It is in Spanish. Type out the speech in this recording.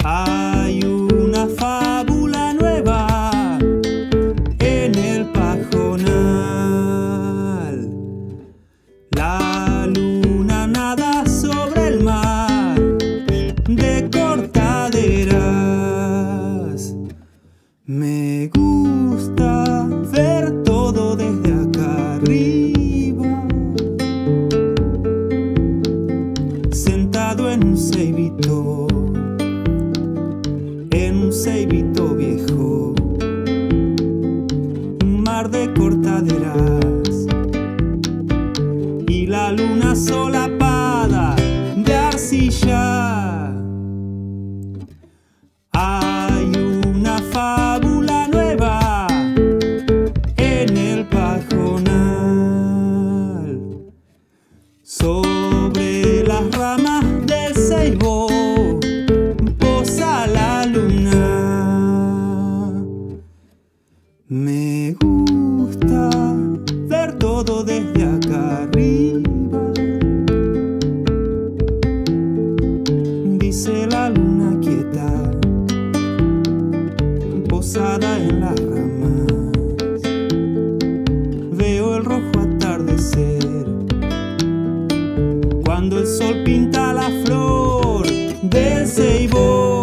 Hay una fábula nueva en el pajonal. La luna nada sobre el mar de cortaderas. Me gusta ver todo desde acá arriba, sentado en un ceibito viejo, un mar de cortaderas y la luna solapada de arcilla. Hay una fábula nueva en el pajonal. Sobre las ramas del ceibo posa la luna. Me gusta ver todo desde acá arriba, dice la luna quieta, posada en las ramas. Veo el rojo atardecer cuando el sol pinta la flor del ceibo.